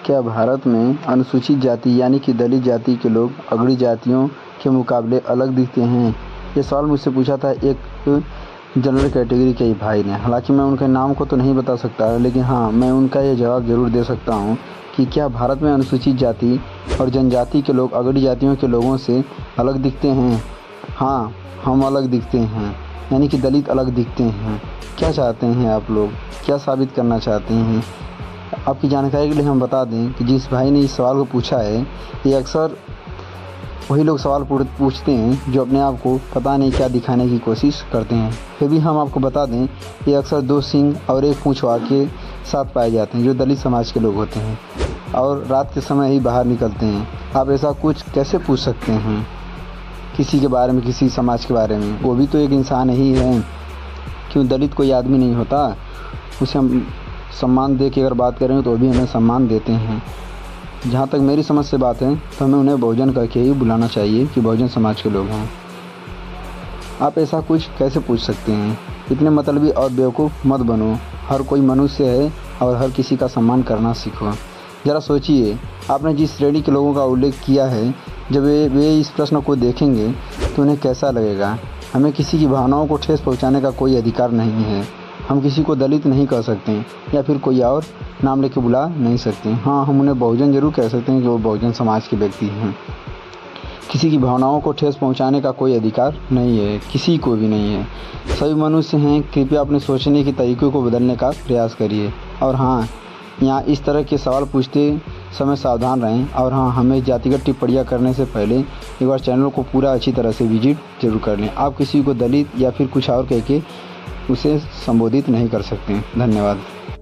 क्या भारत में अनुसूचित जाति यानी कि दलित जाति के लोग अग्रणी जातियों के मुकाबले अलग दिखते हैं? ये सवाल मुझसे पूछा था एक जनरल कैटेगरी के भाई ने। हालांकि मैं उनके नाम को तो नहीं बता सकता, लेकिन हाँ, मैं उनका ये जवाब ज़रूर दे सकता हूँ कि क्या भारत में अनुसूचित जाति और जनजाति के लोग अग्रणी जातियों के लोगों से अलग दिखते हैं? हाँ, हम अलग दिखते हैं, यानी कि दलित अलग दिखते हैं। क्या चाहते हैं आप लोग? क्या साबित करना चाहते हैं? आपकी जानकारी के लिए हम बता दें कि जिस भाई ने इस सवाल को पूछा है, ये अक्सर वही लोग सवाल पूछते हैं जो अपने आप को पता नहीं क्या दिखाने की कोशिश करते हैं। फिर भी हम आपको बता दें, ये अक्सर 2 सींग और 1 पूँछ के साथ पाए जाते हैं, जो दलित समाज के लोग होते हैं और रात के समय ही बाहर निकलते हैं। आप ऐसा कुछ कैसे पूछ सकते हैं किसी के बारे में, किसी समाज के बारे में? वो भी तो एक इंसान ही है। क्यों दलित कोई आदमी नहीं होता? उसे हम सम्मान दे के अगर बात करें तो भी हमें सम्मान देते हैं। जहाँ तक मेरी समझ से बात है तो हमें उन्हें बहुजन करके ही बुलाना चाहिए कि बहुजन समाज के लोग हैं। आप ऐसा कुछ कैसे पूछ सकते हैं? इतने मतलबी और बेवकूफ़ मत बनो। हर कोई मनुष्य है और हर किसी का सम्मान करना सीखो। ज़रा सोचिए, आपने जिस श्रेणी के लोगों का उल्लेख किया है, जब वे इस प्रश्न को देखेंगे तो उन्हें कैसा लगेगा? हमें किसी की भावनाओं को ठेस पहुँचाने का कोई अधिकार नहीं है। हम किसी को दलित नहीं कह सकते या फिर कोई और नाम लेके बुला नहीं सकते। हाँ, हम उन्हें बहुजन जरूर कह सकते हैं कि वो बहुजन समाज के व्यक्ति हैं। किसी की भावनाओं को ठेस पहुंचाने का कोई अधिकार नहीं है, किसी को भी नहीं है। सभी मनुष्य हैं। कृपया अपने सोचने के तरीक़े को बदलने का प्रयास करिए। और हाँ, यहाँ इस तरह के सवाल पूछते समय सावधान रहें। और हाँ, हमें जातिगत टिप्पणियाँ करने से पहले एक बार चैनल को पूरा अच्छी तरह से विजिट जरूर कर लें। आप किसी को दलित या फिर कुछ और कह के उसे संबोधित नहीं कर सकते। धन्यवाद।